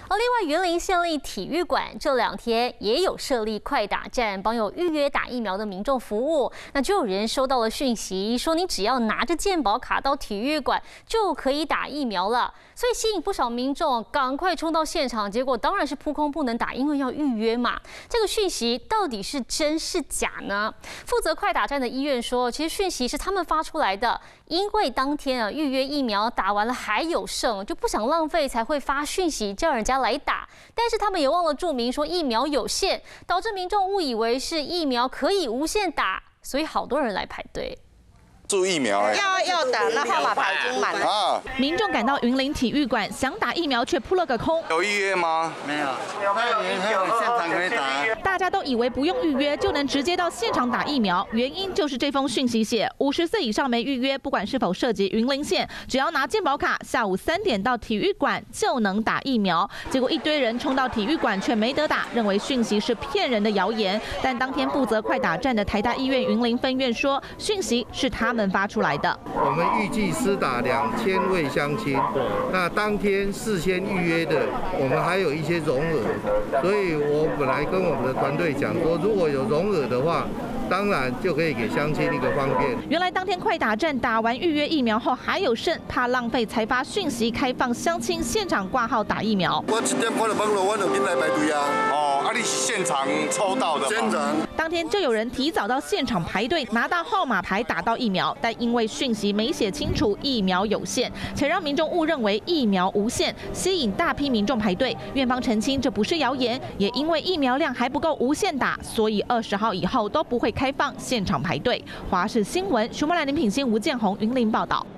另外，云林县立体育馆这2天也有设立快打站，帮有预约打疫苗的民众服务。那就有人收到了讯息，说你只要拿着健保卡到体育馆就可以打疫苗了，所以吸引不少民众赶快冲到现场。结果当然是扑空不能打，因为要预约嘛。这个讯息到底是真是假呢？负责快打站的医院说，其实讯息是他们发出来的，因为当天预约疫苗打完了还有剩，就不想浪费，才会发讯息叫人家来打，但是他们也忘了注明说疫苗有限，导致民众误以为是疫苗可以无限打，所以好多人来排队。 注疫苗要打，那号码牌已经满了啊！ 民众赶到云林体育馆想打疫苗，却扑了个空。 有预约吗？ 没有，现场可以打。 大家都以为不用预约就能直接到现场打疫苗，原因就是这封讯息写50岁以上没预约，不管是否涉及云林县，只要拿健保卡，下午3点到体育馆就能打疫苗。结果一堆人冲到体育馆却没得打，认为讯息是骗人的谣言。但当天负责快打站的台大医院云林分院说，讯息是他们发出来的。 我们预计施打2000位乡亲，那当天事先预约的，我们还有一些容额，所以我本来跟我们的团队讲说，如果有容额的话，当然就可以给乡亲一个方便。 原来当天快打站打完预约疫苗后还有剩，怕浪费才发讯息开放乡亲现场挂号打疫苗。 我1点半就放了，我就进来排队啊。 哦，你是现场抽到的？ 现场。 当天就有人提早到现场排队，拿到号码牌打到疫苗，但因为讯息没写清楚疫苗有限，且让民众误认为疫苗无限，吸引大批民众排队。院方澄清这不是谣言，也因为疫苗量还不够无限打，所以20号以后都不会开放现场排队。华视新闻徐梦兰、林品欣、吴建宏云林报道。